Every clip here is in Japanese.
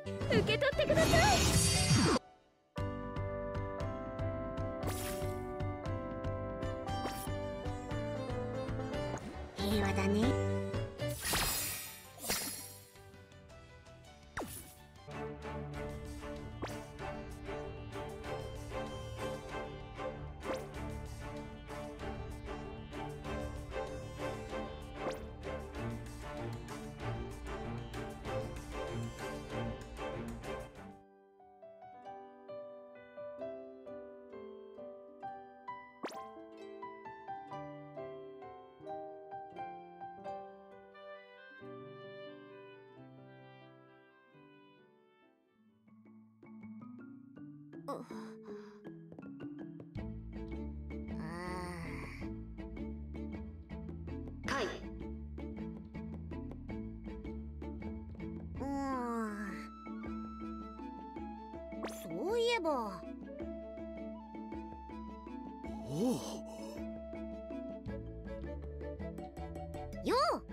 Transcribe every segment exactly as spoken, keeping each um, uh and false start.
受け取ってください。 平和だね。 はい。 うん。そういえば。 おお。 よ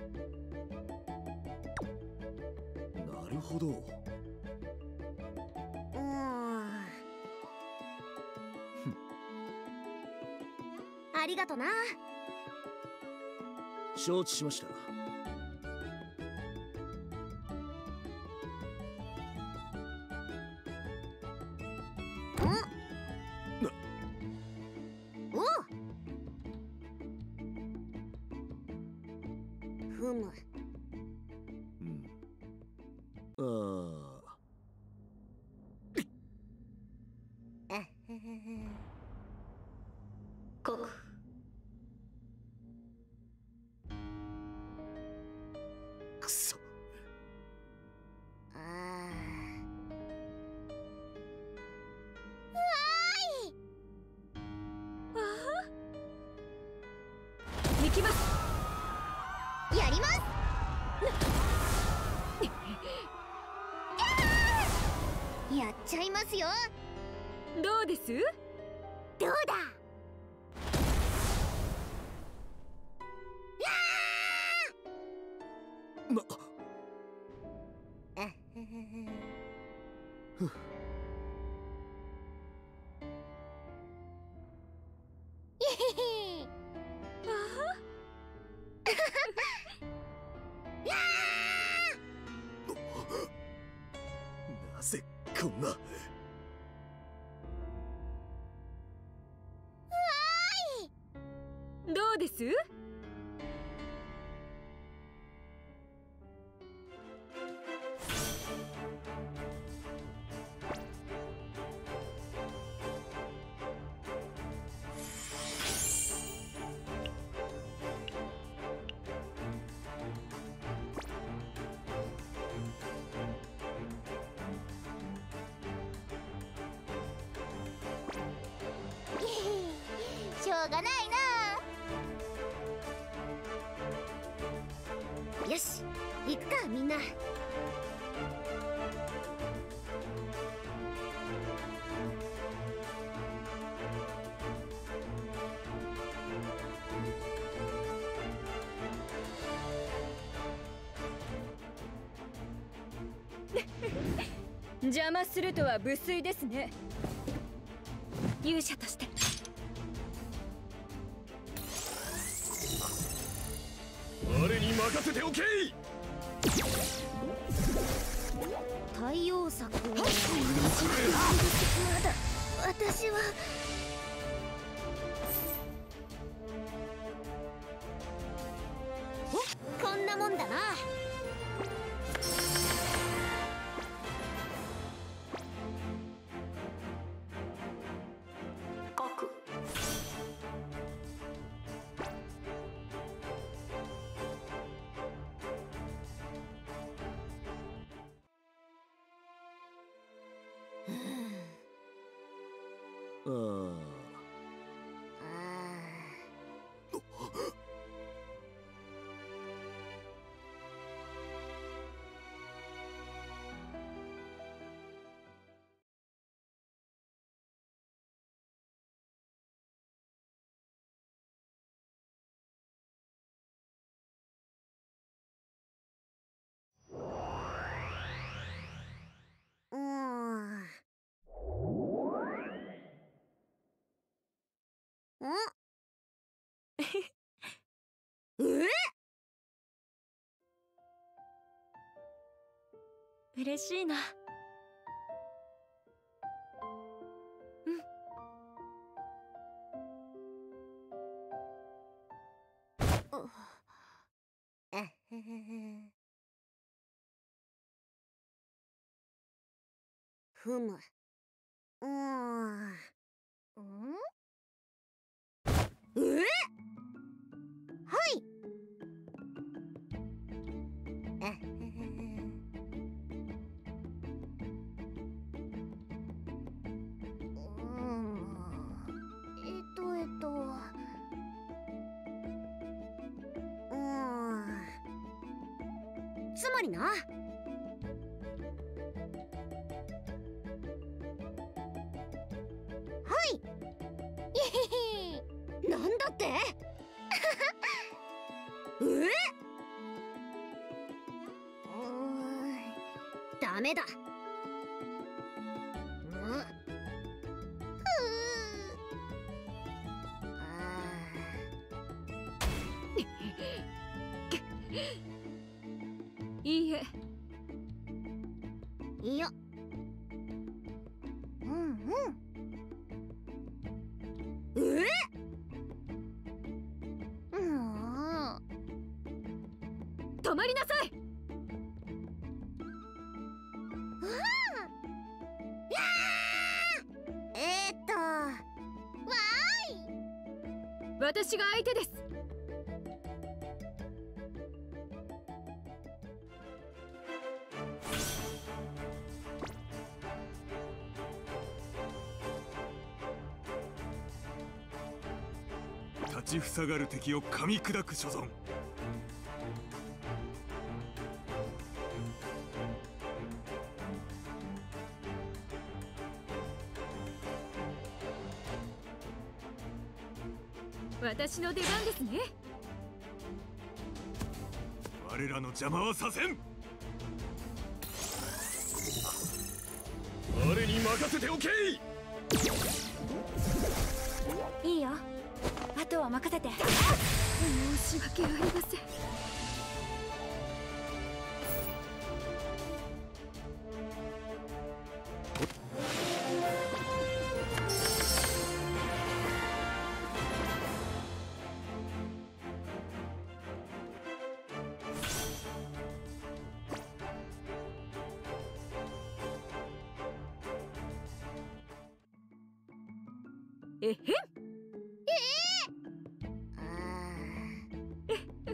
う。なるほど。 うん。ありがとな。 承知しました。 ふむ。 うん。ああ。 告。 くそ。 ああ。わーい。 ああ。行きます。 やります。やっちゃいますよ。 どうです？ どうだ。 ま。ふっ。 あなぜこんな。わーい。どうです？ しょうがないな。よし、行くかみんな。 邪魔するとは無粋ですね。勇者として。 我に任せておけい。 太陽作。まだ私は。こんなもんだな。 告。 ああ。 嬉しいな。うん。 えへへへ。ふむ。うーん。ん？え？はい。えへへへ。うーん。えっとえっと。うーん。つまりな。はい。えへへ。なんだって？え？うーん。ダメだ。うん。ふう。あいいえ。 ーいや。うんうん。え？うーん。 止まりなさい。 うわー。やー。えーっと。わーい。 私が相手です。 立ちふさがる敵を噛み砕く所存。 私の出番ですね。 我らの邪魔はさせん。我に任せておけい。 いいよ。あとは任せて。申し訳ありません。えへん。 あー。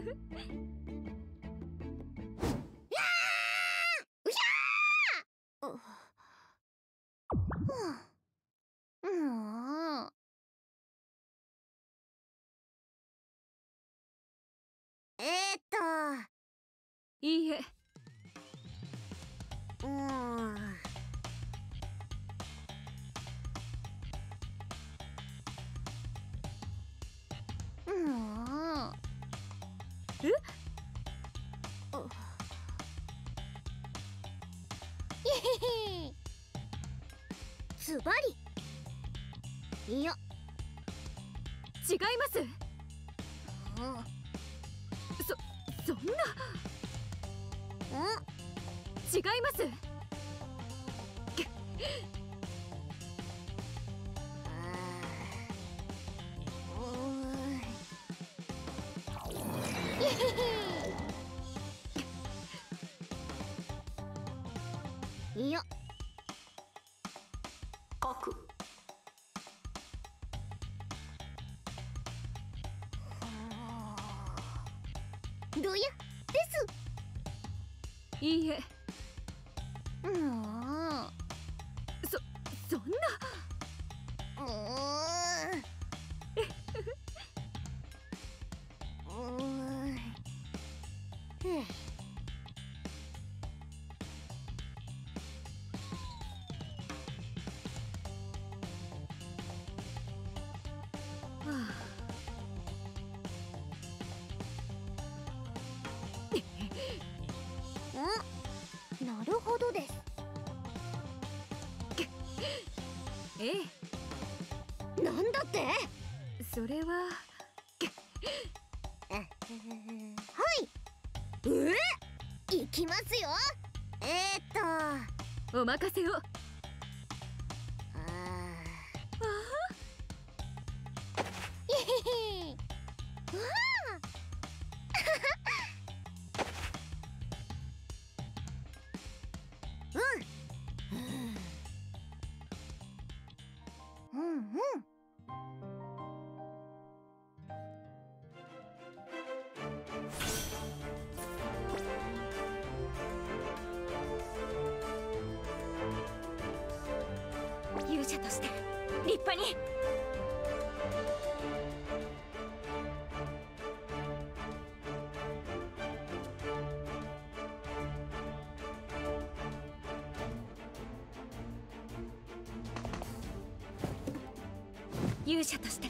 やー。うひゃー。う。うーん。えーっと。 いいえ。 うーん。うーん。 え？ う。いへへ。ズバリ。いや。 違います。 うん。 そ、そんな。 うん。 違います。 いや。 書く。 どやです。 いいえ。 うーん。 そ、そんな。 うーん。うーん。ふう。ん？なるほどです。 ええ。なんだって？ それは。 はい。え？行きますよ。 えー、っとお任せを。 あーいへへうわうんうんうん勇者として立派に。勇者として。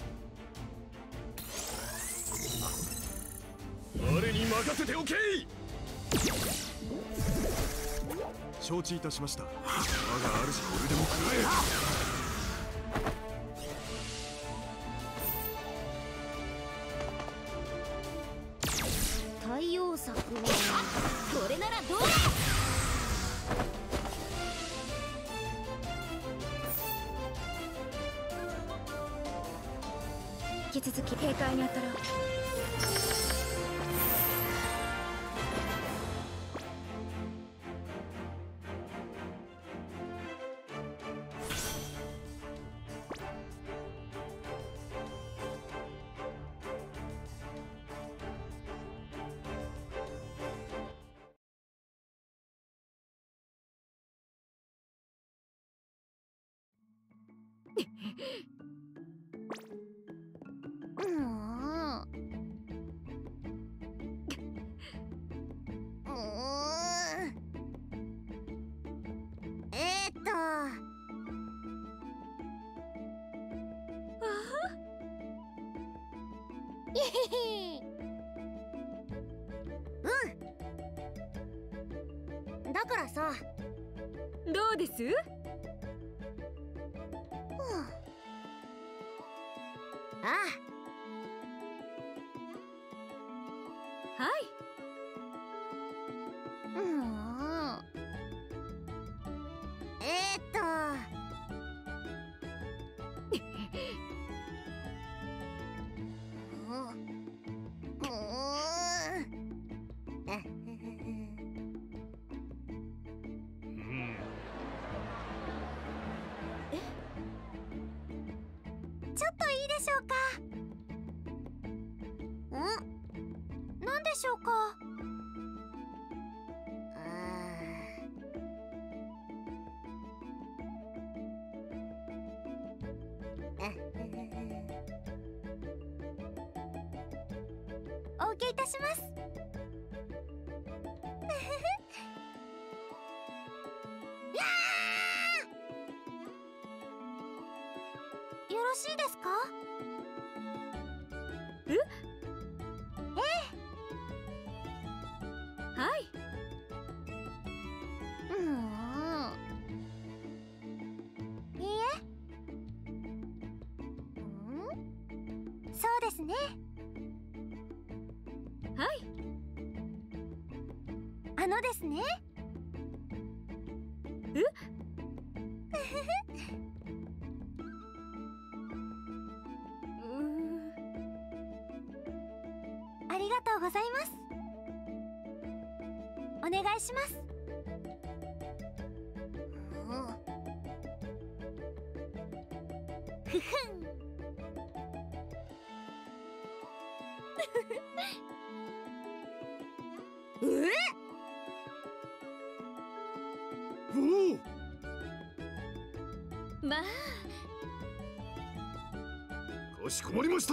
我に任せておけい。承知いたしました。我が主これでも食らえ。対応策はこれならどうだ。引き続き警戒に当たろう。 うんえー、っといへへうんだからさどうです？ ああはい。 うんえー、っとちょっといいでしょうか。ん？なんでしょうか。あーお受けいたします。よろしいですか？ え？ ええ。はい。 うんいいえ。うんそうですね。 はい。 あのですね。 え？ ありがとうございます。お願いします。ふふんえおまあお、かしこまりました。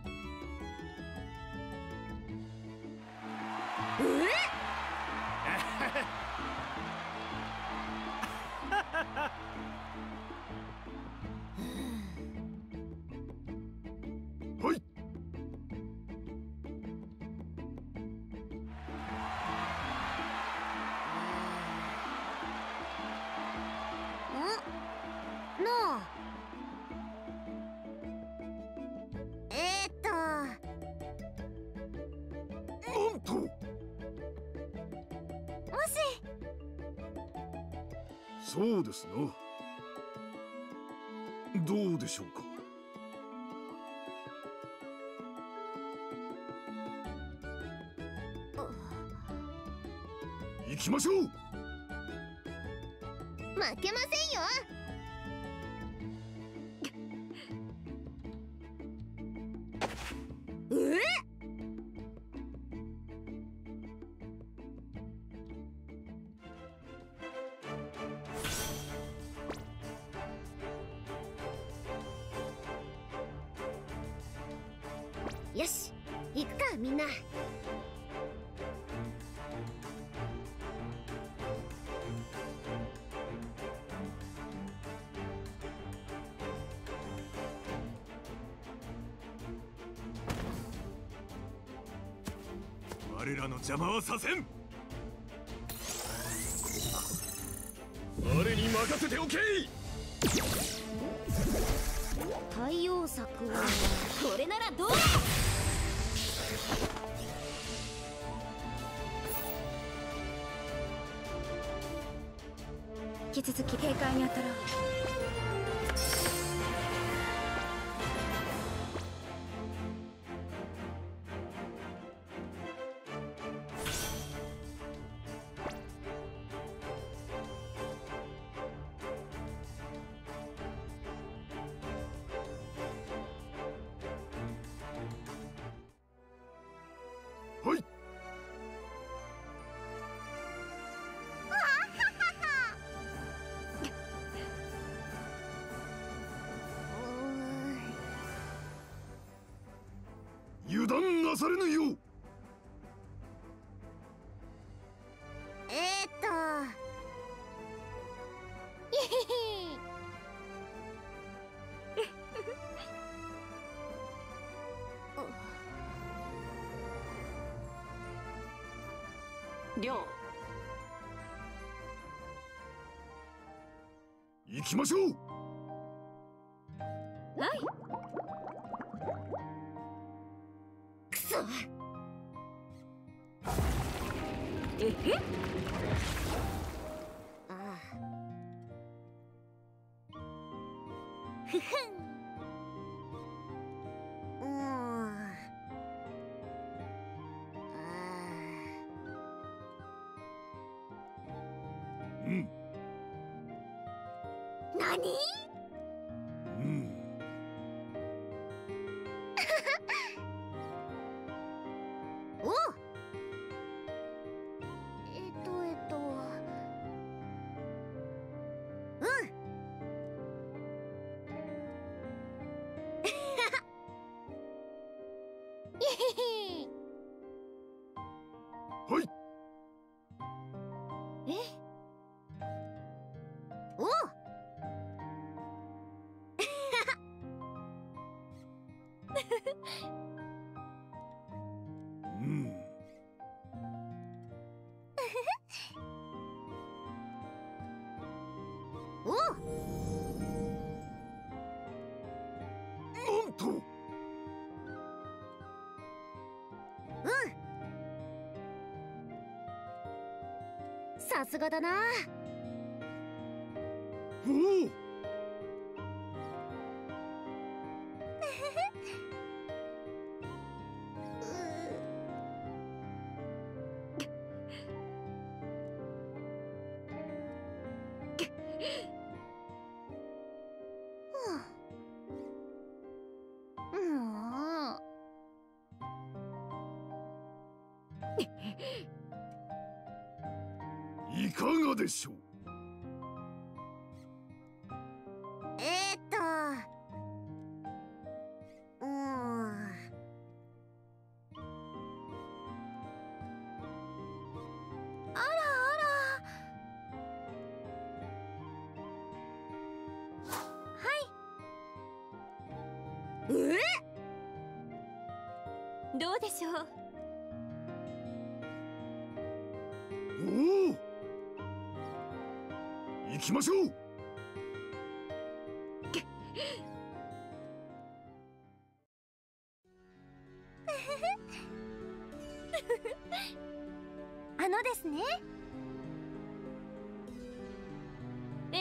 はい。 のえそうですな。どうでしょうか。行きましょう。 負けませんよ。えっ、よし、行くかみんな。 我らの邪魔はさせん。我に任せておけい。 対応策はこれならどう？引き続き警戒に当たろう。 はい。油断なされぬよう。 えー、っとイヒヒりょう、 行きましょう。 はい。 くそ。 えへ。 ああ。ふふん。うーん。あうん。 あ。なに？ うん。 おう。えっとえっとうんイヒヒ。 はい。 え？おう。 うん。 おう。 なんと。 うん。さすがだな。 おお。 うん。 いかがでしょう。 えー、っとうーん。あらあら。はい。え？ どうでしょう。 おお。行きましょう。 あのですね。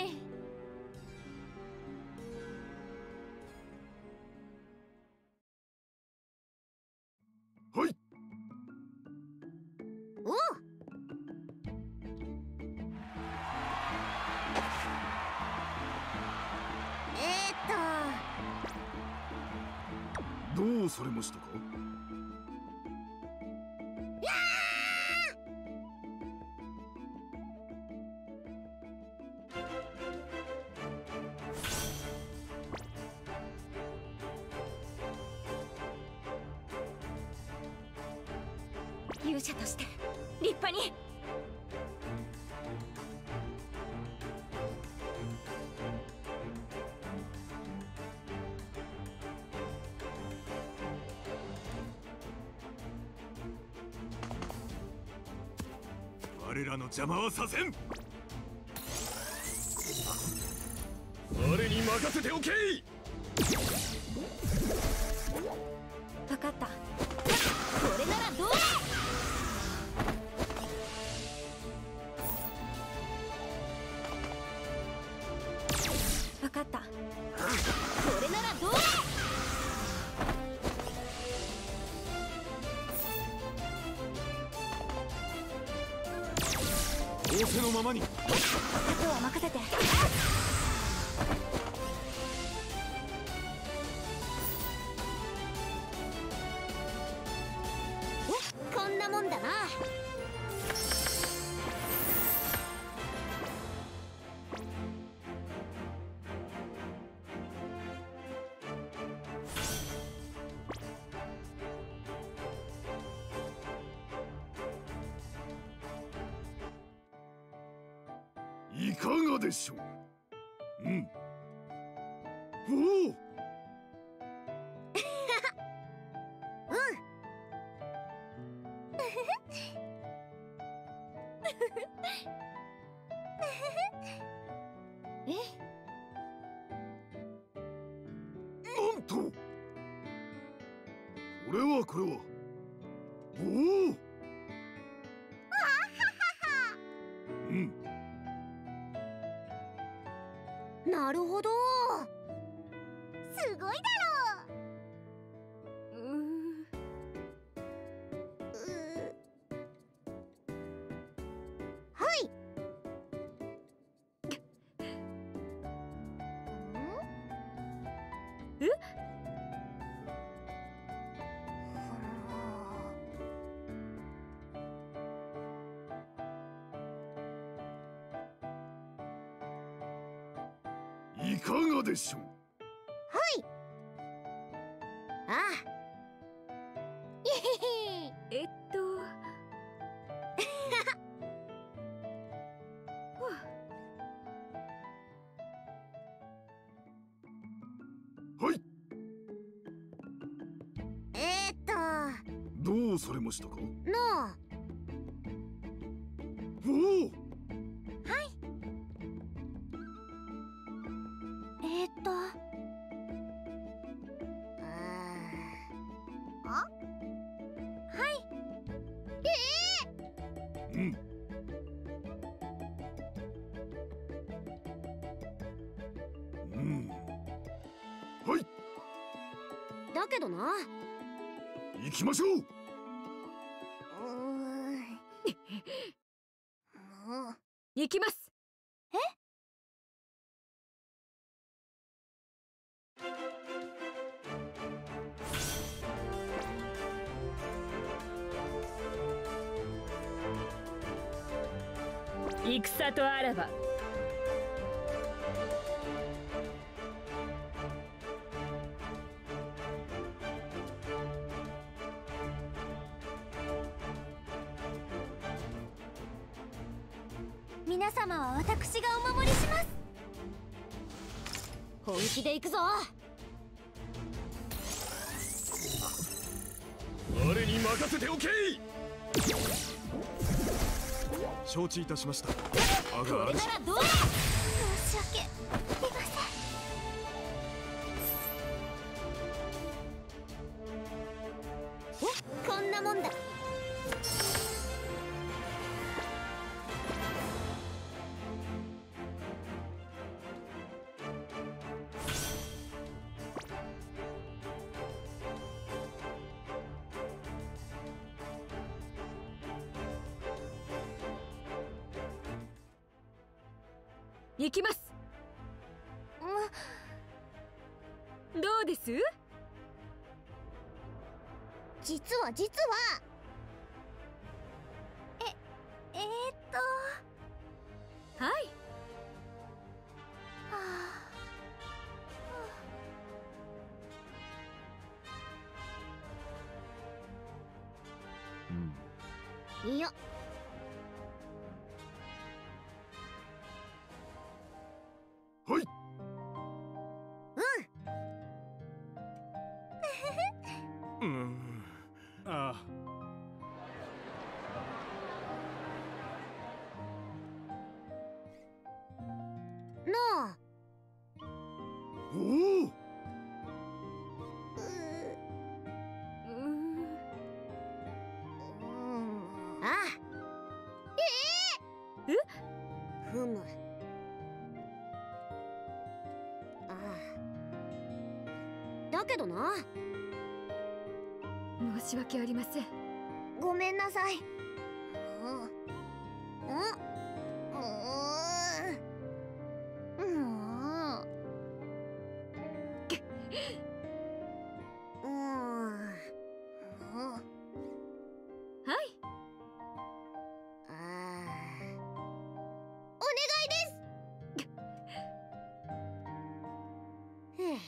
どうされましたか？ 勇者として立派に。 我らの邪魔はさせん。我に任せておけい。 分かった。 これならどうだ。 分かった。 これならどうだ。 仰せのままに。 あとは任せて。 こんなもんだな。 いかがでしょう。うん。おお。 え？ なんと。これはこれは。おお。うん。 なるほど。すごいだろう。 うーうはい。 え？ いかがでしょう。 はい。ああ。えへへ。 えっとはい。 えーっと。 どうされましたか？ のおお。 えーっと。ああ。はい。ええー。 うん。うん。はい。 だけどな。 行きましょう。 うーん。もう。 行きます。 え？ 戦とあらば。 皆様は私がお守りします。本気で行くぞ。 我に任せておけい。承知いたしました。我こが主。 れならどうだ。申し訳ありません。お、こんなもんだ。 行きます。どうです？ 実は実はええー、っとはい。はあ、うん。 いや、 はい。うん。ああ。 なあ。 おお。 うーん。 ああ。ええ。え？ふむ。ああ。だけどな。 申し訳ありません。 ごめんなさい。うん。うん。うん。うん。 はい。 ああ。お願いです。ふぅ。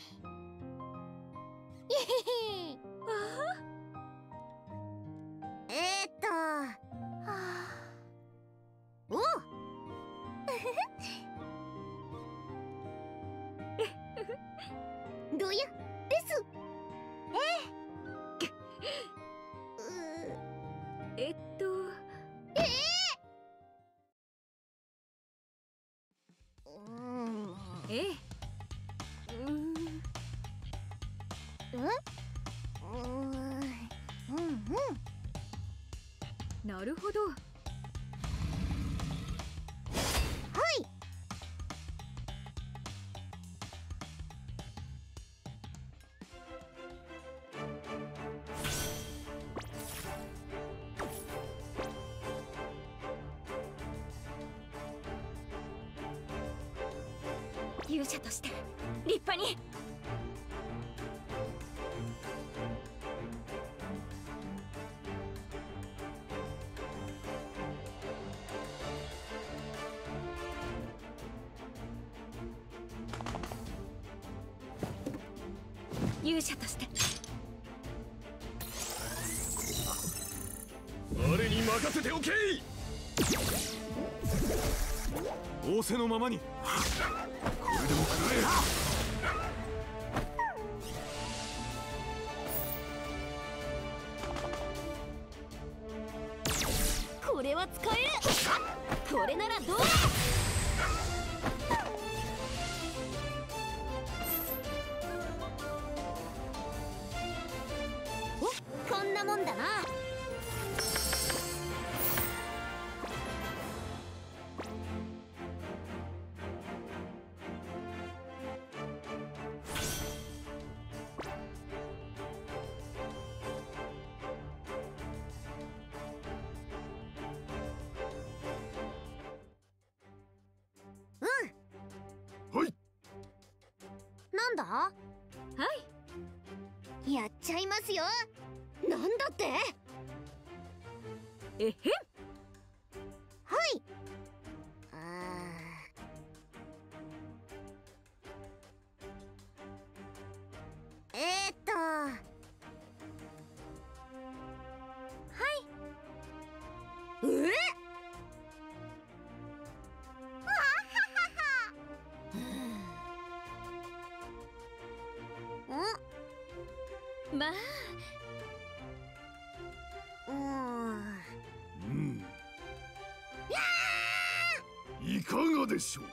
あえーっと、はあ、おどやですえええっとええうんええうんうんうんなるほど。 はい勇者として立派に。勇者として我に任せておけい。仰せのままに。これでも食らこれは使える。これならどうだ。 おこんなもんだな。 はい。 なんだ？ はい。 やっちゃいますよ。なんだって？ えへん。 はい。あーえーっとはいえわはははんまあうんうん。いかがでしょう。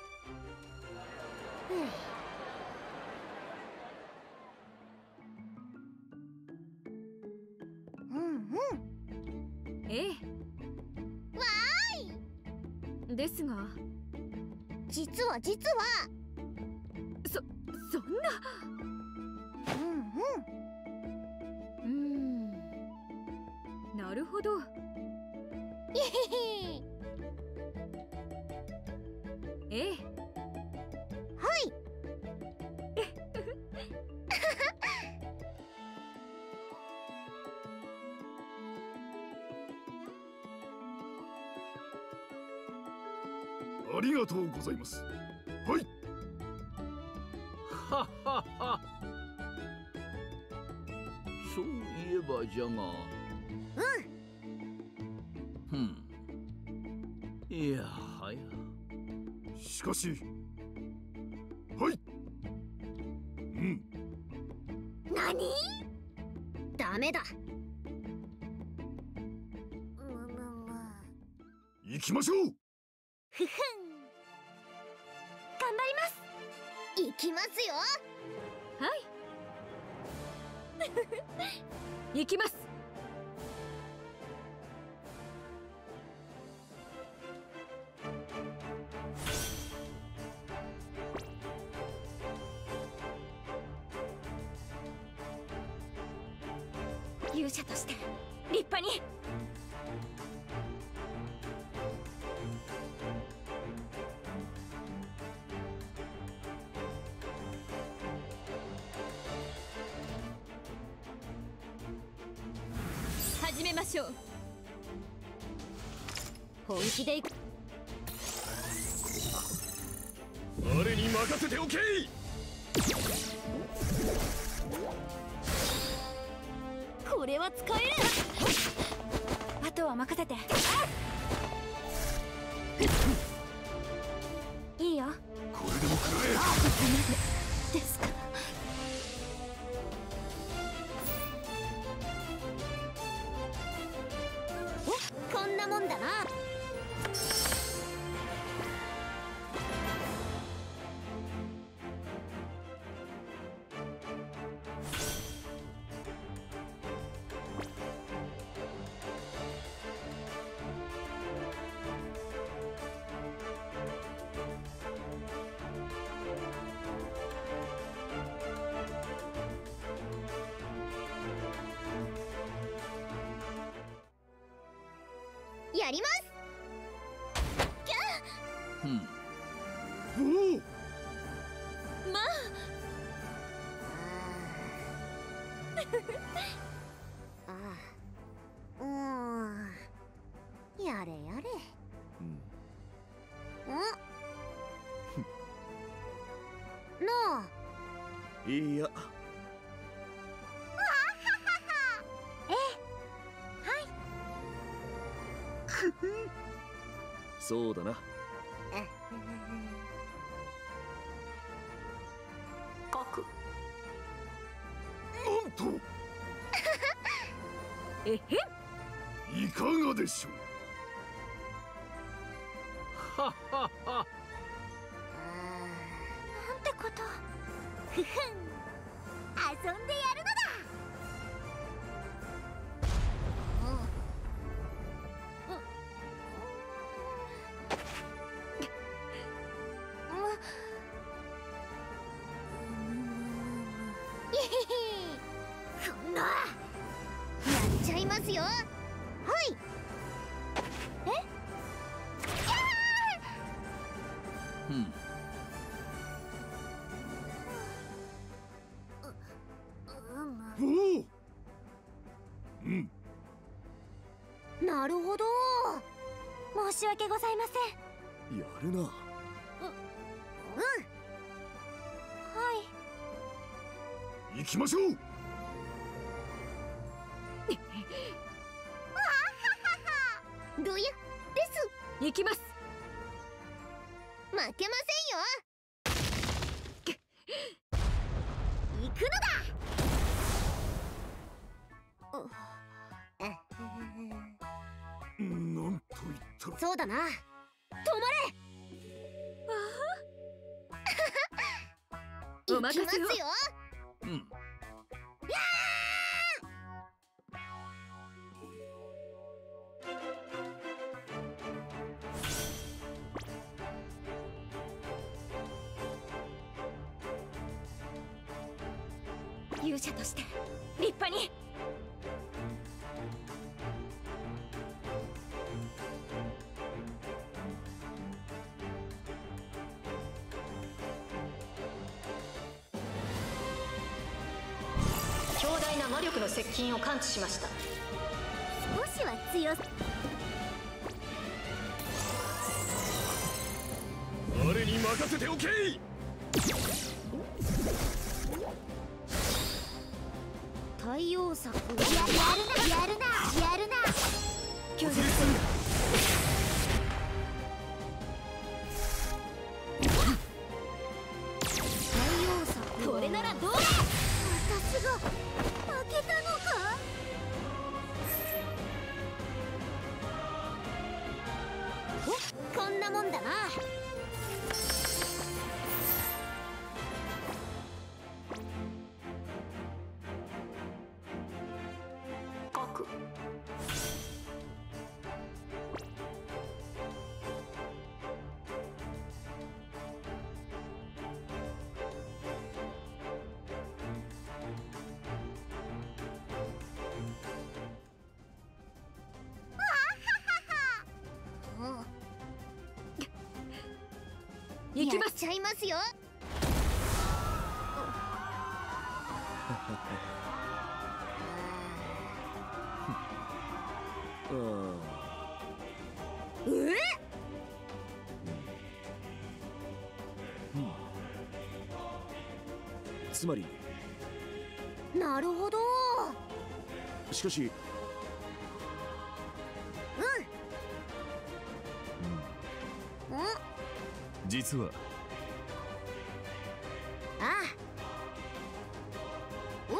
うんうんええ。 わーい。 ですが実は実はそそんな。 うんうーんなるほど。 うんえへへええ。 はいありがとうございます。はい。 ははは。そういえばじゃが。うん。ふん。いやはや。 しかし。はい。うん。 何？ダメだ。むむむ。 行きましょう。 ふふん。頑張ります。行きますよ。 はい行きます。勇者として立派に。始めましょう。本気でいく。 我に任せておけ。 これは使える。あとは任せて。いいよ。 これでも食らえ。 ですか。 こんなもんだな。やります。 うん。 おお。 まあ。 ああ。うん。やれやれ。 うん。 ん？なあ。 いや。そうだな。 かく。 なんと。 えへん。 いかがでしょう。 ははは。 なんてこと。ふふん。遊んでやるのだ。こんな。やっちゃいますよ。はい。え？ うん。 おお。うん。 なるほど。申し訳ございません。 やるな。 うん。はい。 行きましょう。 どやです。 行きます。 負けませんよ。行くのだ。 なんと言ったら。 そうだな。止まれ。 お任せを。 行きますよ。 うん。 勇者として立派に。 強大な魔力の接近を感知しました。 少しは強さ。 我に任せておけ。 太陽作ややるなやるなやるな。 協力する。 太陽作これならどうだ。私が負けたのか。お、こんなもんだな。 核。 行きます。 やっちゃいますよ。え？ つまりなるほど。 しかしうん。うん。 実はああ。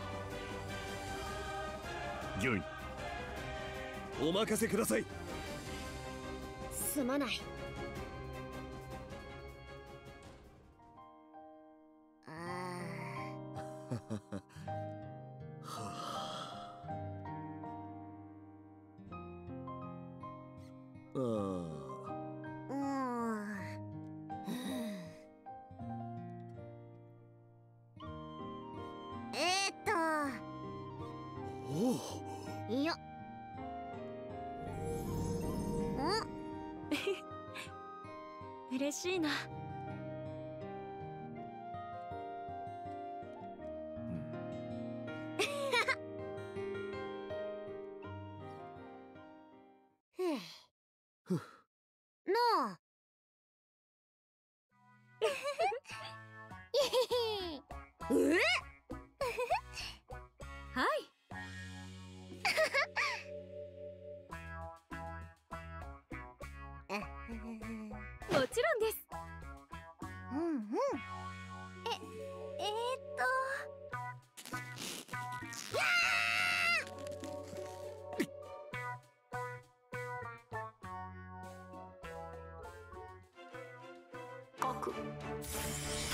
おう。 ギョイお任せください。 すまない。ああああ。うん。えーっと。 おおいや。 嬉しいな。 ふうなあ。え？ はい。もちろんです。 うんうん。え、えー、っと。や核。